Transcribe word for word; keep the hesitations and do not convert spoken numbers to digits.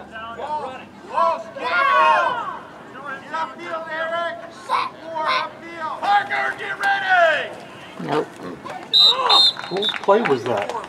Ball, get up! Get upfield, Eric! More upfield! Parker, get ready! Nope. What play was that?